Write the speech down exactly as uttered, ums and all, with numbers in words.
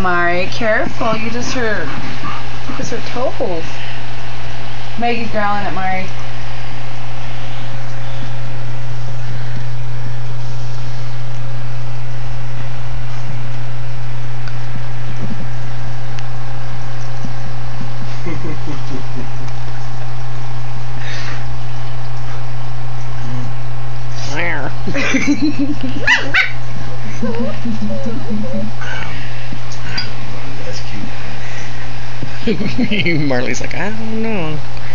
Mari. Careful, you just hurt. You just hurt toes. Maggie's growling at Mari. That's cute. Marley's like, I don't know.